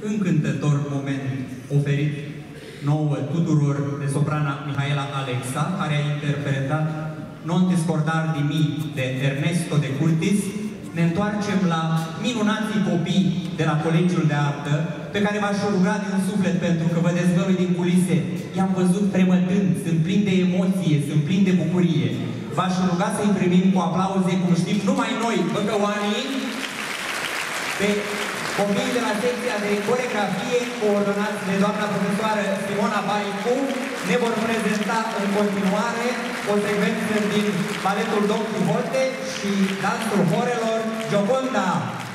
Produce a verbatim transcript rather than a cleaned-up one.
încântător moment oferit nouă tuturor de soprana Mihaela Alexa, care a interpretat Non ti scordar di mi de Ernesto de Curtis. Ne întoarcem la minunații copii de la Colegiul de Artă, pe care v-aș ruga din suflet, pentru că vă dezvălui din culise. I-am văzut tremătând, sunt plini de emoție, sunt plini de bucurie. V-aș ruga să-i primim cu aplauze, cum știm numai noi, băcăoanii, pe copiii de la secția de coreografie, coordonați de doamna profesoară Simona Baicu. Ne vor prezenta în continuare o secvență din baletul Don Quixote și dansul horelor Gioconda.